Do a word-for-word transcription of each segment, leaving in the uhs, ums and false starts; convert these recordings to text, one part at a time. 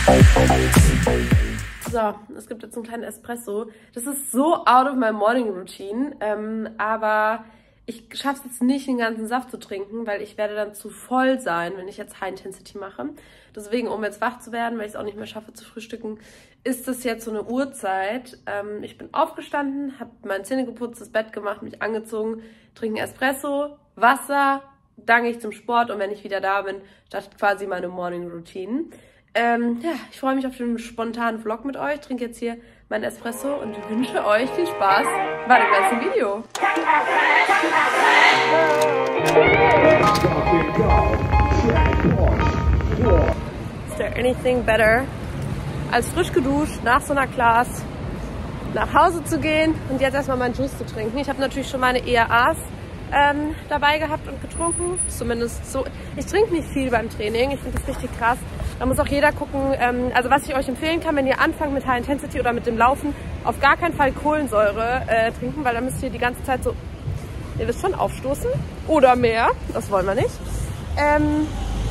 So, es gibt jetzt einen kleinen Espresso. Das ist so out of my morning routine, ähm, aber ich schaffe es jetzt nicht, den ganzen Saft zu trinken, weil ich werde dann zu voll sein, wenn ich jetzt High Intensity mache. Deswegen, um jetzt wach zu werden, weil ich es auch nicht mehr schaffe zu frühstücken, ist das jetzt so eine Uhrzeit. Ähm, ich bin aufgestanden, habe meine Zähne geputzt, das Bett gemacht, mich angezogen, trinke Espresso, Wasser, dann gehe ich zum Sport und wenn ich wieder da bin, startet quasi meine Morning Routine. Ähm, ja, ich freue mich auf den spontanen Vlog mit euch, trinke jetzt hier meinen Espresso und wünsche euch viel Spaß bei dem ganzen Video. Is there anything better, als frisch geduscht nach so einer Class nach Hause zu gehen und jetzt erstmal meinen Juice zu trinken? Ich habe natürlich schon meine E R As ähm, dabei gehabt und getrunken, zumindest so. Ich trinke nicht viel beim Training, ich finde das richtig krass. Da muss auch jeder gucken, ähm, also was ich euch empfehlen kann, wenn ihr anfangt mit High Intensity oder mit dem Laufen, auf gar keinen Fall Kohlensäure äh, trinken, weil dann müsst ihr die ganze Zeit so, ihr wisst schon, aufstoßen oder mehr, das wollen wir nicht. Ähm,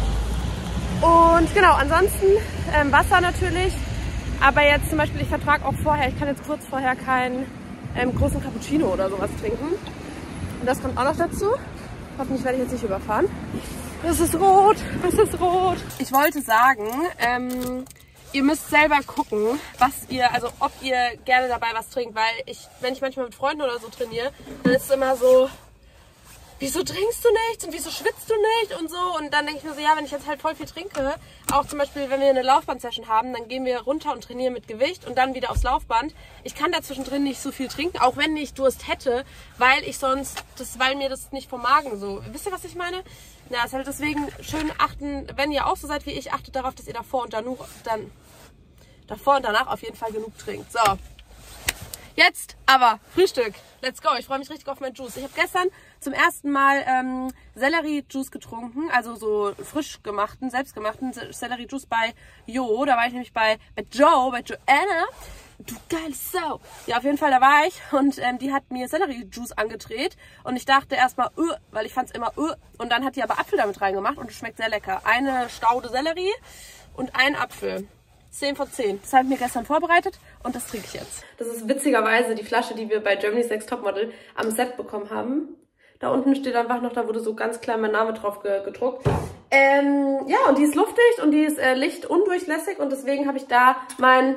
und genau, ansonsten ähm, Wasser natürlich, aber jetzt zum Beispiel, ich vertrage auch vorher, ich kann jetzt kurz vorher keinen ähm, großen Cappuccino oder sowas trinken. Und das kommt auch noch dazu. Hoffentlich werde ich jetzt nicht überfahren. Es ist rot, es ist rot. Ich wollte sagen, ähm, ihr müsst selber gucken, was ihr, also ob ihr gerne dabei was trinkt, weil ich, wenn ich manchmal mit Freunden oder so trainiere, dann ist es immer so, wieso trinkst du nichts und wieso schwitzt du nicht und so. Und dann denke ich mir so, ja, wenn ich jetzt halt voll viel trinke, auch zum Beispiel, wenn wir eine Laufband-Session haben, dann gehen wir runter und trainieren mit Gewicht und dann wieder aufs Laufband. Ich kann da zwischendrin nicht so viel trinken, auch wenn ich Durst hätte, weil ich sonst, das, weil mir das nicht vom Magen so, wisst ihr, was ich meine? Ja, ist halt deswegen schön achten, wenn ihr auch so seid wie ich, achtet darauf, dass ihr davor und danach, dann, davor und danach auf jeden Fall genug trinkt. So. Jetzt aber Frühstück. Let's go. Ich freue mich richtig auf meinen Juice. Ich habe gestern zum ersten Mal ähm, Sellerie-Juice getrunken, also so frisch gemachten, selbstgemachten Sellerie-Juice bei Jo. Da war ich nämlich bei, bei Joe, bei Joanna. Du geile Sau. Ja, auf jeden Fall, da war ich und ähm, die hat mir Sellerie-Juice angedreht und ich dachte erstmal, uh, weil ich fand es immer, uh, und dann hat die aber Apfel damit reingemacht und es schmeckt sehr lecker. Eine Staude Sellerie und ein Apfel. zehn von zehn. Das habe ich mir gestern vorbereitet und das trinke ich jetzt. Das ist witzigerweise die Flasche, die wir bei Germany's Next Topmodel am Set bekommen haben. Da unten steht einfach noch, da wurde so ganz klein mein Name drauf gedruckt. Ähm, ja, und die ist luftdicht und die ist äh, lichtundurchlässig und deswegen habe ich da mein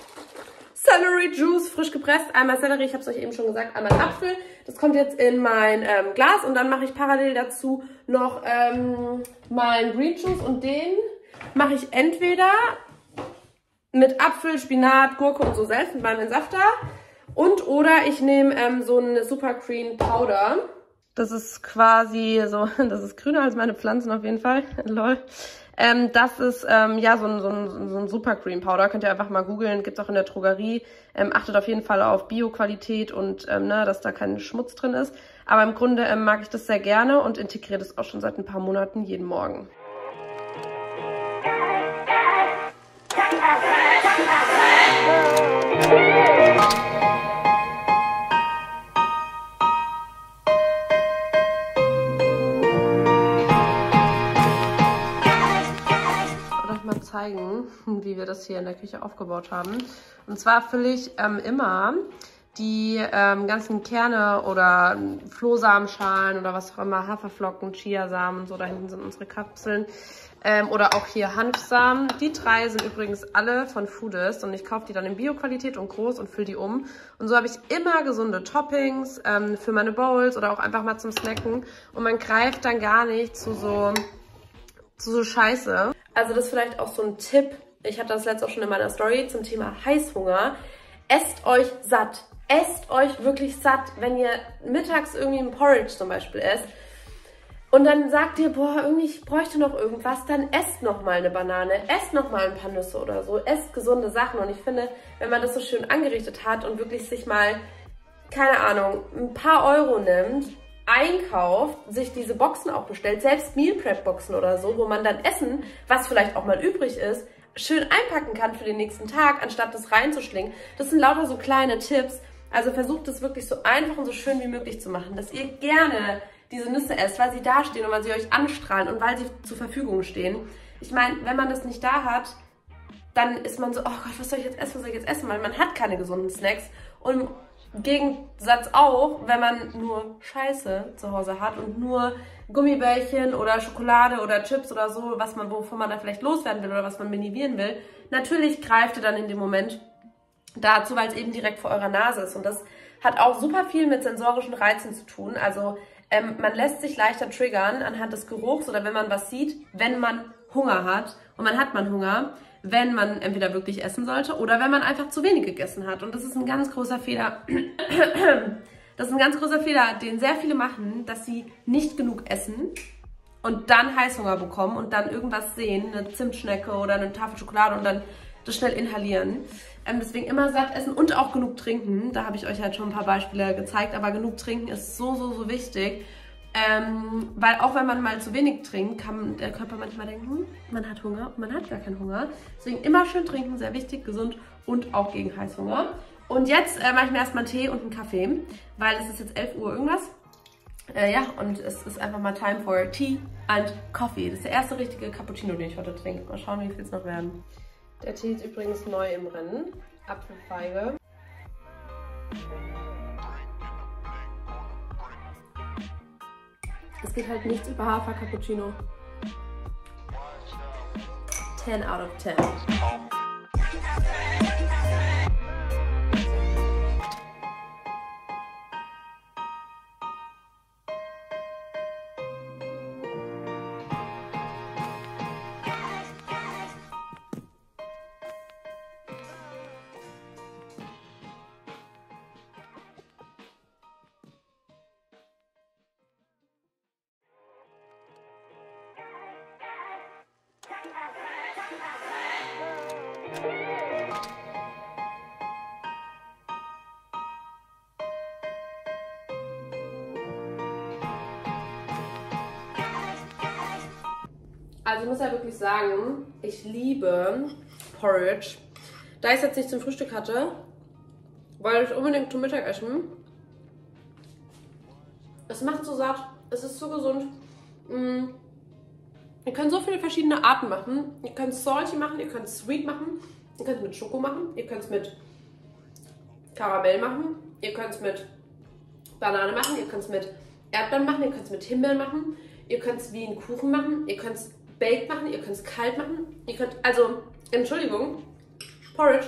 Celery Juice frisch gepresst. Einmal Sellerie, ich habe es euch eben schon gesagt, einmal Apfel. Das kommt jetzt in mein ähm, Glas und dann mache ich parallel dazu noch ähm, mein Green Juice und den mache ich entweder mit Apfel, Spinat, Gurke und so selbst mit meinem Entsafter. Und oder ich nehme ähm, so einen Super Green Powder. Das ist quasi so, das ist grüner als meine Pflanzen auf jeden Fall. Lol. Ähm, das ist ähm, ja so ein, so, ein, so ein Super Green Powder. Könnt ihr einfach mal googeln. Gibt es auch in der Drogerie. Ähm, achtet auf jeden Fall auf Bio-Qualität und ähm, ne, dass da kein Schmutz drin ist. Aber im Grunde ähm, mag ich das sehr gerne und integriere das auch schon seit ein paar Monaten jeden Morgen. Zeigen, wie wir das hier in der Küche aufgebaut haben. Und zwar fülle ich ähm, immer die ähm, ganzen Kerne oder Flohsamenschalen oder was auch immer, Haferflocken, Chiasamen und so, da hinten sind unsere Kapseln. Ähm, oder auch hier Hanfsamen. Die drei sind übrigens alle von Foodist und ich kaufe die dann in Bio-Qualität und groß und fülle die um. Und so habe ich immer gesunde Toppings ähm, für meine Bowls oder auch einfach mal zum Snacken. Und man greift dann gar nicht zu so, zu so Scheiße. Also das ist vielleicht auch so ein Tipp. Ich hatte das letzte auch schon in meiner Story zum Thema Heißhunger. Esst euch satt. Esst euch wirklich satt, wenn ihr mittags irgendwie ein Porridge zum Beispiel esst. Und dann sagt ihr, boah, irgendwie ich bräuchte noch irgendwas, dann esst noch mal eine Banane, esst noch mal ein paar Nüsse oder so, esst gesunde Sachen. Und ich finde, wenn man das so schön angerichtet hat und wirklich sich mal, keine Ahnung, ein paar Euro nimmt, einkauft, sich diese Boxen auch bestellt, selbst Meal Prep Boxen oder so, wo man dann Essen, was vielleicht auch mal übrig ist, schön einpacken kann für den nächsten Tag, anstatt das reinzuschlingen. Das sind lauter so kleine Tipps. Also versucht es wirklich so einfach und so schön wie möglich zu machen, dass ihr gerne diese Nüsse esst, weil sie da stehen und weil sie euch anstrahlen und weil sie zur Verfügung stehen. Ich meine, wenn man das nicht da hat, dann ist man so, oh Gott, was soll ich jetzt essen, was soll ich jetzt essen? Weil man hat keine gesunden Snacks. Und im Gegensatz auch, wenn man nur Scheiße zu Hause hat und nur Gummibärchen oder Schokolade oder Chips oder so, was man, wovon man da vielleicht loswerden will oder was man minimieren will, natürlich greift ihr dann in dem Moment dazu, weil es eben direkt vor eurer Nase ist. Und das hat auch super viel mit sensorischen Reizen zu tun. Also ähm, man lässt sich leichter triggern anhand des Geruchs oder wenn man was sieht, wenn man Hunger hat. Und man hat man Hunger, wenn man entweder wirklich essen sollte oder wenn man einfach zu wenig gegessen hat. Und das ist ein ganz großer Fehler. Das ist ein ganz großer Fehler, den sehr viele machen, dass sie nicht genug essen und dann Heißhunger bekommen und dann irgendwas sehen, eine Zimtschnecke oder eine Tafel Schokolade und dann das schnell inhalieren. Ähm, deswegen immer satt essen und auch genug trinken. Da habe ich euch halt schon ein paar Beispiele gezeigt, aber genug trinken ist so, so, so wichtig. Ähm, weil auch wenn man mal zu wenig trinkt, kann der Körper manchmal denken, hm, man hat Hunger und man hat gar keinen Hunger. Deswegen immer schön trinken, sehr wichtig, gesund und auch gegen Heißhunger. Und jetzt äh, mache ich mir erstmal einen Tee und einen Kaffee, weil es ist jetzt elf Uhr irgendwas. Äh, ja, und es ist einfach mal time for Tea and Coffee. Das ist der erste richtige Cappuccino, den ich heute trinke. Mal schauen, wie viel es noch werden. Der Tee ist übrigens neu im Rennen. Apfelfeige. Es geht halt nichts über Hafer-Cappuccino. ten out of ten. Also ich muss ja wirklich sagen, ich liebe Porridge. Da ich es jetzt nicht zum Frühstück hatte, wollte ich unbedingt zum Mittagessen. Es macht so satt, es ist so gesund. Mm. Ihr könnt so viele verschiedene Arten machen. Ihr könnt es salty machen, ihr könnt es sweet machen, ihr könnt es mit Schoko machen, ihr könnt es mit Karamell machen, ihr könnt es mit Banane machen, ihr könnt es mit Erdbeeren machen, ihr könnt es mit Himbeeren machen, ihr könnt es wie einen Kuchen machen, ihr könnt es baked machen, ihr könnt es kalt machen, ihr könnt, also, Entschuldigung, Porridge,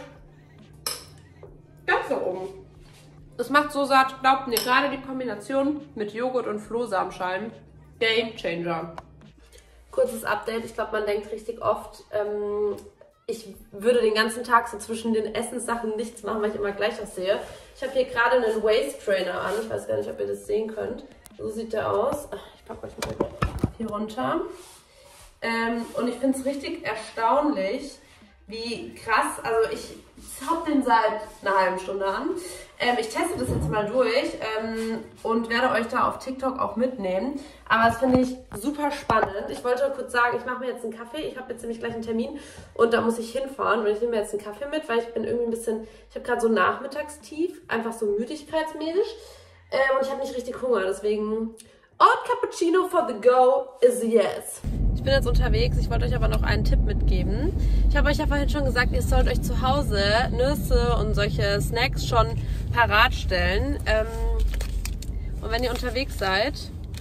ganz nach oben. Es macht so satt, glaubt mir, gerade die Kombination mit Joghurt und Flohsamenschalen, Game Changer. Kurzes Update, ich glaube, man denkt richtig oft, ähm, ich würde den ganzen Tag so zwischen den Essenssachen nichts machen, weil ich immer gleich aussehe. Ich habe hier gerade einen Waist Trainer an, ich weiß gar nicht, ob ihr das sehen könnt. So sieht der aus. Ich packe euch mal hier runter. Ähm, und ich finde es richtig erstaunlich, wie krass, also ich habe den seit einer halben Stunde an. Ähm, ich teste das jetzt mal durch ähm, und werde euch da auf TikTok auch mitnehmen. Aber das finde ich super spannend. Ich wollte kurz sagen, ich mache mir jetzt einen Kaffee. Ich habe jetzt nämlich gleich einen Termin und da muss ich hinfahren. Und ich nehme mir jetzt einen Kaffee mit, weil ich bin irgendwie ein bisschen, ich habe gerade so Nachmittagstief, einfach so müdigkeitsmäßig. Ähm, und ich habe nicht richtig Hunger, deswegen Hot Cappuccino for the go is yes. Ich bin jetzt unterwegs, ich wollte euch aber noch einen Tipp mitgeben. Ich habe euch ja vorhin schon gesagt, ihr sollt euch zu Hause Nüsse und solche Snacks schon parat stellen. Ähm, und wenn ihr unterwegs seid,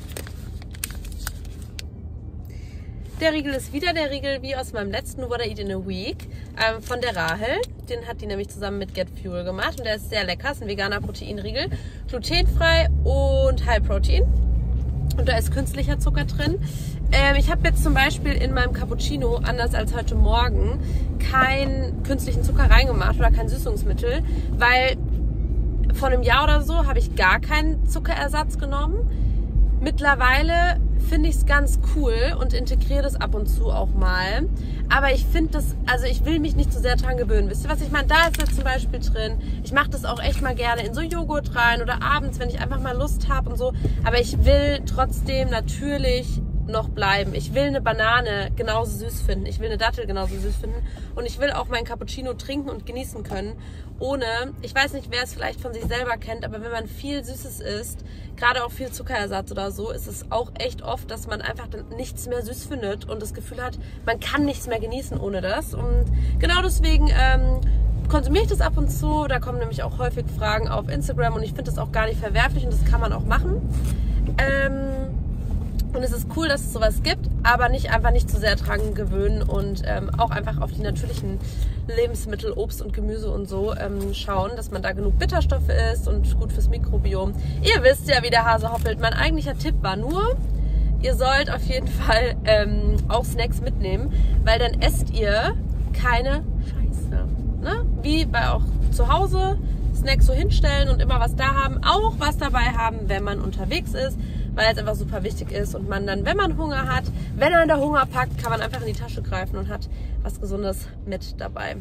der Riegel ist wieder der Riegel wie aus meinem letzten What I Eat in a Week ähm, von der Rahel. Den hat die nämlich zusammen mit Get Fuel gemacht und der ist sehr lecker. Ist ein veganer Proteinriegel, glutenfrei und High Protein. Und da ist künstlicher Zucker drin. Ähm, ich habe jetzt zum Beispiel in meinem Cappuccino, anders als heute Morgen, keinen künstlichen Zucker reingemacht oder kein Süßungsmittel, weil vor einem Jahr oder so habe ich gar keinen Zuckerersatz genommen. Mittlerweile finde ich es ganz cool und integriere das ab und zu auch mal. Aber ich finde das, also ich will mich nicht so sehr dran gewöhnen. Wisst ihr, was ich meine? Da ist jetzt zum Beispiel drin. Ich mache das auch echt mal gerne in so Joghurt rein oder abends, wenn ich einfach mal Lust habe und so. Aber ich will trotzdem natürlich noch bleiben. Ich will eine Banane genauso süß finden. Ich will eine Dattel genauso süß finden. Und ich will auch meinen Cappuccino trinken und genießen können. Ohne, ich weiß nicht, wer es vielleicht von sich selber kennt, aber wenn man viel Süßes isst, gerade auch viel Zuckerersatz oder so, ist es auch echt oft, dass man einfach dann nichts mehr süß findet und das Gefühl hat, man kann nichts mehr genießen ohne das. Und genau deswegen ähm, konsumiere ich das ab und zu. Da kommen nämlich auch häufig Fragen auf Instagram und ich finde das auch gar nicht verwerflich und das kann man auch machen. Ähm, Und es ist cool, dass es sowas gibt, aber nicht einfach nicht zu sehr dran gewöhnen und ähm, auch einfach auf die natürlichen Lebensmittel, Obst und Gemüse und so ähm, schauen, dass man da genug Bitterstoffe isst und gut fürs Mikrobiom. Ihr wisst ja, wie der Hase hoppelt. Mein eigentlicher Tipp war nur, ihr sollt auf jeden Fall ähm, auch Snacks mitnehmen, weil dann esst ihr keine Scheiße. Ne? Wie bei auch zu Hause Snacks so hinstellen und immer was da haben, auch was dabei haben, wenn man unterwegs ist, weil es einfach super wichtig ist und man dann, wenn man Hunger hat, wenn er in der Hunger packt, kann man einfach in die Tasche greifen und hat was Gesundes mit dabei.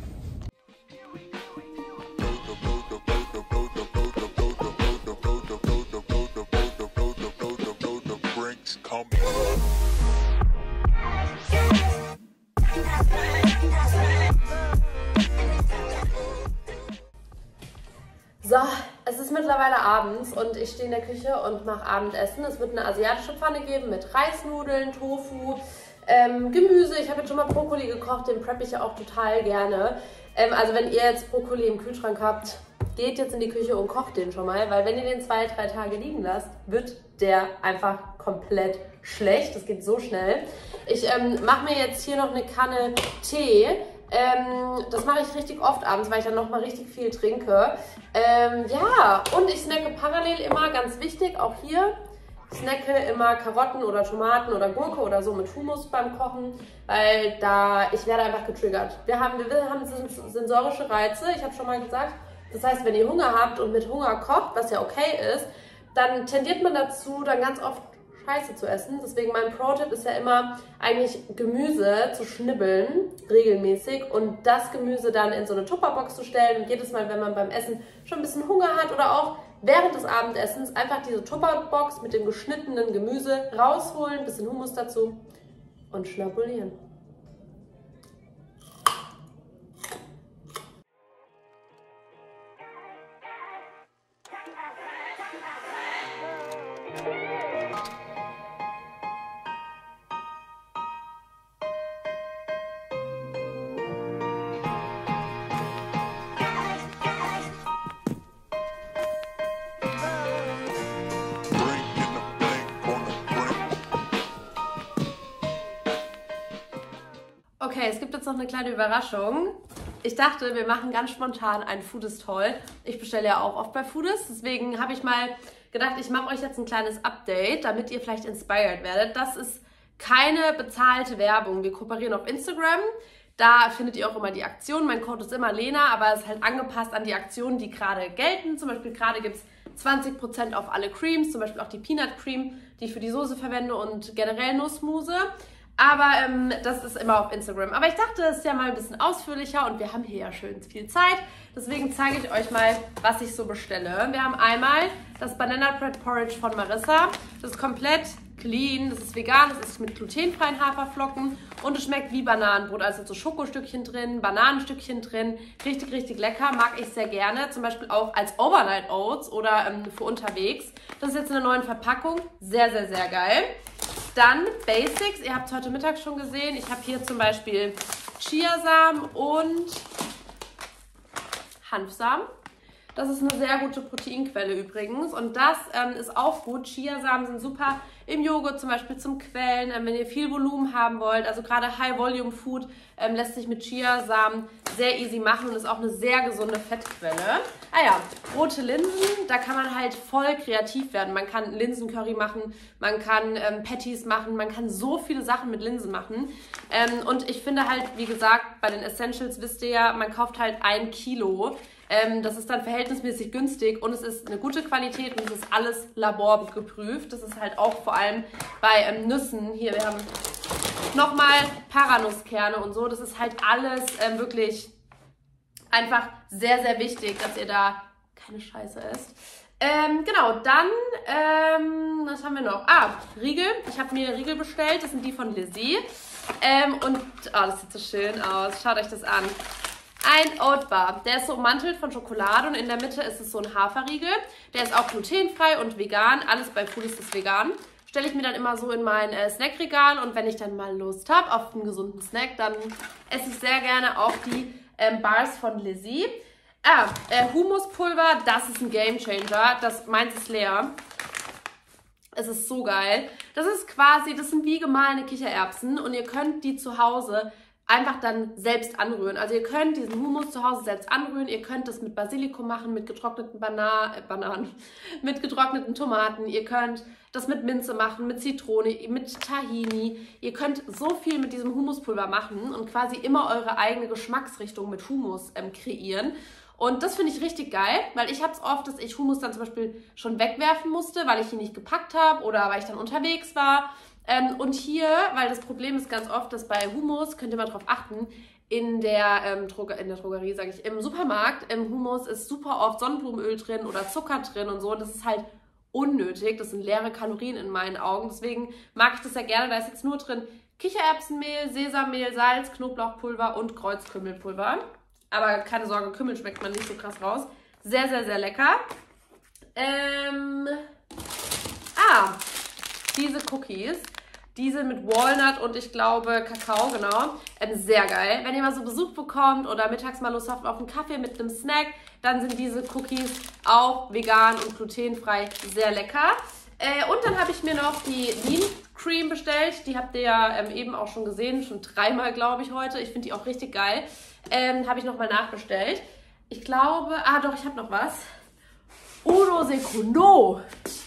So, es ist mittlerweile abends und ich stehe in der Küche und mache Abendessen. Es wird eine asiatische Pfanne geben mit Reisnudeln, Tofu, ähm, Gemüse. Ich habe jetzt schon mal Brokkoli gekocht, den preppe ich ja auch total gerne. Ähm, also wenn ihr jetzt Brokkoli im Kühlschrank habt, geht jetzt in die Küche und kocht den schon mal, weil wenn ihr den zwei, drei Tage liegen lasst, wird der einfach komplett schlecht. Das geht so schnell. Ich ähm, mache mir jetzt hier noch eine Kanne Tee. Ähm, das mache ich richtig oft abends, weil ich dann nochmal richtig viel trinke. Ähm, ja, und ich snacke parallel immer, ganz wichtig, auch hier, ich snacke immer Karotten oder Tomaten oder Gurke oder so mit Hummus beim Kochen, weil da, ich werde einfach getriggert. Wir haben, wir haben sensorische Reize, ich habe schon mal gesagt, das heißt, wenn ihr Hunger habt und mit Hunger kocht, was ja okay ist, dann tendiert man dazu, dann ganz oft Scheiße zu essen. Deswegen mein Pro-Tipp ist ja immer, eigentlich Gemüse zu schnibbeln, regelmäßig, und das Gemüse dann in so eine Tupperbox zu stellen und jedes Mal, wenn man beim Essen schon ein bisschen Hunger hat oder auch während des Abendessens, einfach diese Tupperbox mit dem geschnittenen Gemüse rausholen, ein bisschen Hummus dazu und schnabulieren. Okay, es gibt jetzt noch eine kleine Überraschung. Ich dachte, wir machen ganz spontan ein Food is Toll. Ich bestelle ja auch oft bei Foodist, deswegen habe ich mal gedacht, ich mache euch jetzt ein kleines Update, damit ihr vielleicht inspired werdet. Das ist keine bezahlte Werbung. Wir kooperieren auf Instagram. Da findet ihr auch immer die Aktionen. Mein Code ist immer Lena, aber es ist halt angepasst an die Aktionen, die gerade gelten. Zum Beispiel gerade gibt es zwanzig Prozent auf alle Creams, zum Beispiel auch die Peanut Cream, die ich für die Soße verwende, und generell Nussmuse. Aber ähm, das ist immer auf Instagram. Aber ich dachte, es ist ja mal ein bisschen ausführlicher und wir haben hier ja schön viel Zeit. Deswegen zeige ich euch mal, was ich so bestelle. Wir haben einmal das Banana Bread Porridge von Marissa. Das ist komplett clean, das ist vegan, das ist mit glutenfreien Haferflocken und es schmeckt wie Bananenbrot. Also so Schokostückchen drin, Bananenstückchen drin. Richtig, richtig lecker, mag ich sehr gerne. Zum Beispiel auch als Overnight Oats oder ähm, für unterwegs. Das ist jetzt in einer neuen Verpackung. Sehr, sehr, sehr geil. Dann Basics, ihr habt es heute Mittag schon gesehen. Ich habe hier zum Beispiel Chiasamen und Hanfsamen. Das ist eine sehr gute Proteinquelle übrigens und das ähm, ist auch gut. Chiasamen sind super im Joghurt zum Beispiel zum Quellen, ähm, wenn ihr viel Volumen haben wollt. Also gerade High-Volume-Food ähm, lässt sich mit Chiasamen sehr easy machen und ist auch eine sehr gesunde Fettquelle. Ah ja, rote Linsen, da kann man halt voll kreativ werden. Man kann Linsencurry machen, man kann ähm, Patties machen, man kann so viele Sachen mit Linsen machen. Ähm, und ich finde halt, wie gesagt, bei den Essentials wisst ihr ja, man kauft halt ein Kilo. Ähm, das ist dann verhältnismäßig günstig und es ist eine gute Qualität und es ist alles laborgeprüft. Das ist halt auch vor allem bei ähm, Nüssen. Hier, wir haben nochmal Paranusskerne und so. Das ist halt alles ähm, wirklich einfach sehr, sehr wichtig, dass ihr da keine Scheiße esst. Ähm, genau, dann, ähm, was haben wir noch? Ah, Riegel. Ich habe mir Riegel bestellt. Das sind die von Lizzie. Ähm, und, oh, das sieht so schön aus. Schaut euch das an. Ein Oat Bar. Der ist so ummantelt von Schokolade und in der Mitte ist es so ein Haferriegel. Der ist auch glutenfrei und vegan. Alles bei Foodies ist vegan. Stelle ich mir dann immer so in mein äh, Snackregal und wenn ich dann mal Lust habe auf einen gesunden Snack, dann esse ich sehr gerne auch die ähm, Bars von Lizzie. Ah, äh, Humuspulver, das ist ein Gamechanger. Das, meins ist leer. Es ist so geil. Das ist quasi, das sind wie gemahlene Kichererbsen und ihr könnt die zu Hause einfach dann selbst anrühren. Also ihr könnt diesen Hummus zu Hause selbst anrühren. Ihr könnt das mit Basilikum machen, mit getrockneten Bana äh, Bananen, mit getrockneten Tomaten. Ihr könnt das mit Minze machen, mit Zitrone, mit Tahini. Ihr könnt so viel mit diesem Humuspulver machen und quasi immer eure eigene Geschmacksrichtung mit Hummus ähm, kreieren. Und das finde ich richtig geil, weil ich habe es oft, dass ich Hummus dann zum Beispiel schon wegwerfen musste, weil ich ihn nicht gepackt habe oder weil ich dann unterwegs war. Ähm, und hier, weil das Problem ist ganz oft, dass bei Hummus, könnt ihr mal drauf achten, in der, ähm, Droger in der Drogerie, sage ich, im Supermarkt, im Hummus ist super oft Sonnenblumenöl drin oder Zucker drin und so. Und das ist halt unnötig. Das sind leere Kalorien in meinen Augen. Deswegen mag ich das ja gerne. Da ist jetzt nur drin Kichererbsenmehl, Sesammehl, Salz, Knoblauchpulver und Kreuzkümmelpulver. Aber keine Sorge, Kümmel schmeckt man nicht so krass raus. Sehr, sehr, sehr lecker. Ähm, ah, diese Cookies. Die sind mit Walnut und ich glaube Kakao, genau. Ähm, sehr geil. Wenn ihr mal so Besuch bekommt oder mittags mal Lust habt auf einen Kaffee mit einem Snack, dann sind diese Cookies auch vegan und glutenfrei sehr lecker. Äh, und dann habe ich mir noch die Lean Cream bestellt. Die habt ihr ja ähm, eben auch schon gesehen. Schon dreimal, glaube ich, heute. Ich finde die auch richtig geil. Ähm, habe ich nochmal nachbestellt. Ich glaube... Ah, doch, ich habe noch was. Uno Secondo.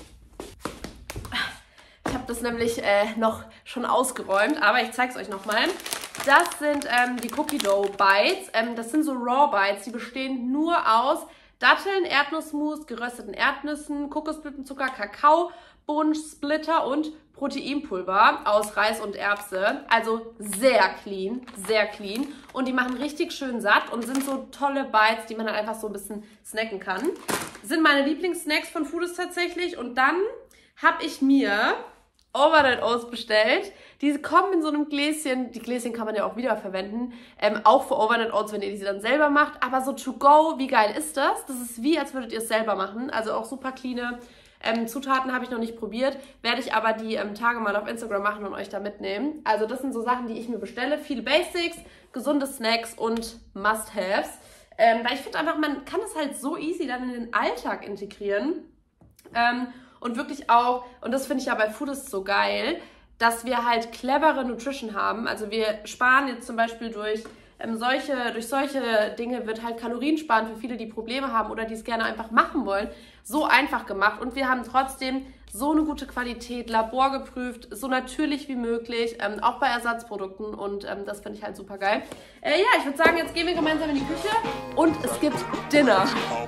Ich habe das nämlich äh, noch schon ausgeräumt, aber ich zeige es euch nochmal. Das sind ähm, die Cookie Dough Bites. Ähm, das sind so Raw Bites. Die bestehen nur aus Datteln, Erdnussmus, gerösteten Erdnüssen, Kokosblütenzucker, Kakao, Bohnensplitter und Proteinpulver aus Reis und Erbse. Also sehr clean, sehr clean. Und die machen richtig schön satt und sind so tolle Bites, die man dann einfach so ein bisschen snacken kann. Sind meine Lieblingssnacks von Foodies tatsächlich. Und dann habe ich mir Overnight Oats bestellt. Diese kommen in so einem Gläschen. Die Gläschen kann man ja auch wiederverwenden. Ähm, auch für Overnight Oats, wenn ihr diese dann selber macht. Aber so to go, wie geil ist das? Das ist wie, als würdet ihr es selber machen. Also auch super cleane ähm, Zutaten habe ich noch nicht probiert. Werde ich aber die ähm, Tage mal auf Instagram machen und euch da mitnehmen. Also das sind so Sachen, die ich mir bestelle. Viele Basics, gesunde Snacks und Must-Haves. Ähm, weil ich finde einfach, man kann das halt so easy dann in den Alltag integrieren. Ähm, Und wirklich auch, und das finde ich ja bei Foodies so geil, dass wir halt clevere Nutrition haben. Also wir sparen jetzt zum Beispiel durch, ähm, solche, durch solche Dinge wird halt Kaloriensparen für viele, die Probleme haben oder die es gerne einfach machen wollen, so einfach gemacht. Und wir haben trotzdem so eine gute Qualität, laborgeprüft, so natürlich wie möglich, ähm, auch bei Ersatzprodukten. Und ähm, das finde ich halt super geil. Äh, ja, ich würde sagen, jetzt gehen wir gemeinsam in die Küche und es gibt Dinner.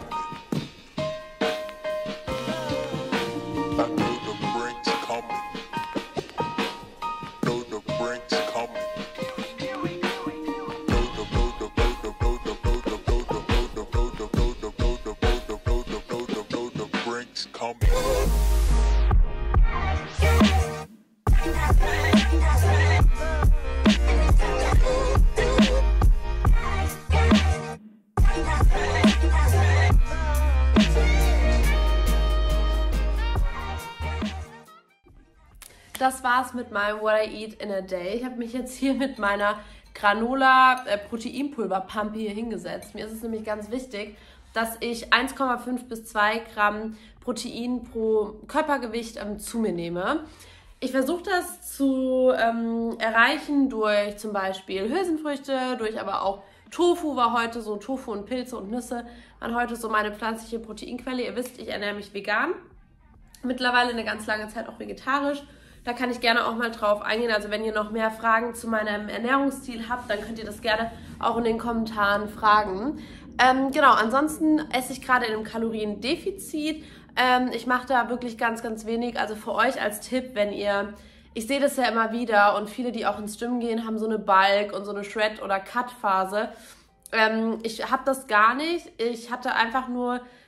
Das war's mit meinem What I Eat in a Day. Ich habe mich jetzt hier mit meiner Granola äh, Proteinpulver-Pump hier hingesetzt. Mir ist es nämlich ganz wichtig, dass ich eins Komma fünf bis zwei Gramm Protein pro Körpergewicht ähm, zu mir nehme. Ich versuche das zu ähm, erreichen durch zum Beispiel Hülsenfrüchte, durch aber auch Tofu war heute so, Tofu und Pilze und Nüsse waren heute so meine pflanzliche Proteinquelle. Ihr wisst, ich ernähre mich vegan. Mittlerweile eine ganz lange Zeit auch vegetarisch. Da kann ich gerne auch mal drauf eingehen. Also wenn ihr noch mehr Fragen zu meinem Ernährungsstil habt, dann könnt ihr das gerne auch in den Kommentaren fragen. Ähm, genau, ansonsten esse ich gerade in einem Kaloriendefizit. Ähm, ich mache da wirklich ganz, ganz wenig. Also für euch als Tipp, wenn ihr, ich sehe das ja immer wieder und viele, die auch ins Gym gehen, haben so eine Bulk- und so eine Shred- oder Cut-Phase. Ähm, ich habe das gar nicht. Ich hatte einfach nur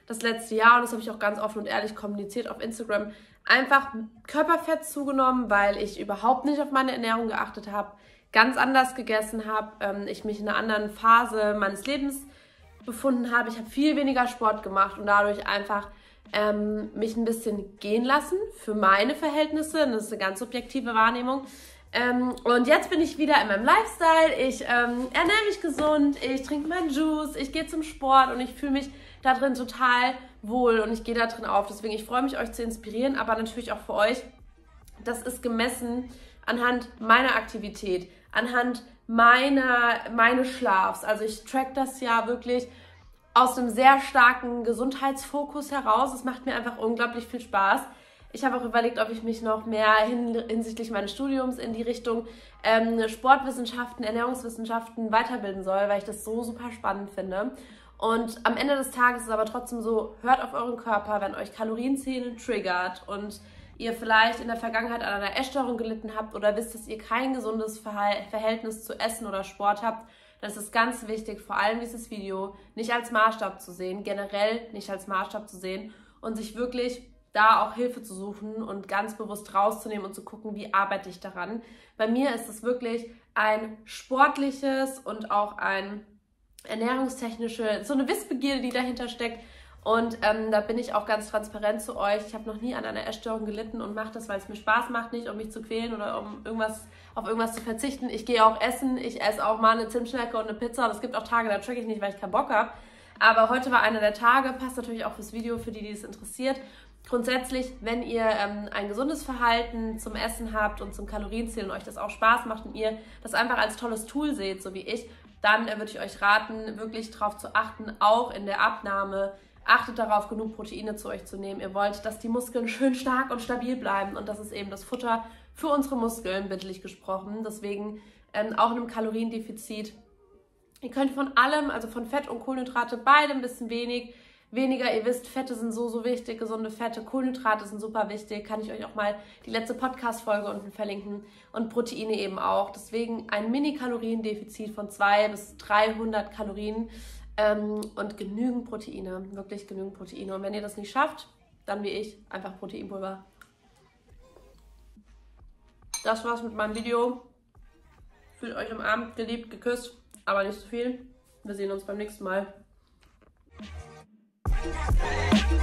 das letzte Jahr, und das habe ich auch ganz offen und ehrlich kommuniziert auf Instagram, einfach Körperfett zugenommen, weil ich überhaupt nicht auf meine Ernährung geachtet habe, ganz anders gegessen habe, ähm, ich mich in einer anderen Phase meines Lebens befunden habe. Ich habe viel weniger Sport gemacht und dadurch einfach ähm, mich ein bisschen gehen lassen für meine Verhältnisse. Das ist eine ganz subjektive Wahrnehmung. Ähm, und jetzt bin ich wieder in meinem Lifestyle. Ich ähm, ernähre mich gesund, ich trinke meinen Juice, ich gehe zum Sport und ich fühle mich da drin total wohl und ich gehe da drin auf. Deswegen, ich freue mich, euch zu inspirieren, aber natürlich auch für euch. Das ist gemessen anhand meiner Aktivität, anhand meiner, meines Schlafs. Also ich track das ja wirklich aus einem sehr starken Gesundheitsfokus heraus. Es macht mir einfach unglaublich viel Spaß. Ich habe auch überlegt, ob ich mich noch mehr hin, hinsichtlich meines Studiums in die Richtung ähm, Sportwissenschaften, Ernährungswissenschaften weiterbilden soll, weil ich das so super spannend finde. Und am Ende des Tages ist es aber trotzdem so, hört auf euren Körper, wenn euch Kalorienzählen triggert und ihr vielleicht in der Vergangenheit an einer Essstörung gelitten habt oder wisst, dass ihr kein gesundes Verhältnis zu Essen oder Sport habt, dann ist es ganz wichtig, vor allem dieses Video nicht als Maßstab zu sehen, generell nicht als Maßstab zu sehen und sich wirklich da auch Hilfe zu suchen und ganz bewusst rauszunehmen und zu gucken, wie arbeite ich daran. Bei mir ist es wirklich ein sportliches und auch ein ernährungstechnische, so eine Wissbegierde, die dahinter steckt. Und ähm, da bin ich auch ganz transparent zu euch. Ich habe noch nie an einer Essstörung gelitten und mache das, weil es mir Spaß macht, nicht um mich zu quälen oder um irgendwas auf irgendwas zu verzichten. Ich gehe auch essen, ich esse auch mal eine Zimtschnecke und eine Pizza. Und es gibt auch Tage, da track ich nicht, weil ich keinen Bock habe. Aber heute war einer der Tage, passt natürlich auch fürs Video, für die, die es interessiert. Grundsätzlich, wenn ihr ähm, ein gesundes Verhalten zum Essen habt und zum Kalorienzählen und euch das auch Spaß macht und ihr das einfach als tolles Tool seht, so wie ich, dann äh, würde ich euch raten, wirklich darauf zu achten, auch in der Abnahme. Achtet darauf, genug Proteine zu euch zu nehmen. Ihr wollt, dass die Muskeln schön stark und stabil bleiben und das ist eben das Futter für unsere Muskeln, bildlich gesprochen. Deswegen ähm, auch in einem Kaloriendefizit. Ihr könnt von allem, also von Fett und Kohlenhydrate, beide ein bisschen wenig. Weniger, ihr wisst, Fette sind so, so wichtig, gesunde Fette, Kohlenhydrate sind super wichtig, kann ich euch auch mal die letzte Podcast-Folge unten verlinken und Proteine eben auch. Deswegen ein Mini-Kaloriendefizit von zweihundert bis dreihundert Kalorien ähm, und genügend Proteine, wirklich genügend Proteine. Und wenn ihr das nicht schafft, dann wie ich, einfach Proteinpulver. Das war's mit meinem Video. Fühlt euch umarmt, geliebt, geküsst, aber nicht zu viel. Wir sehen uns beim nächsten Mal. We'll be right back.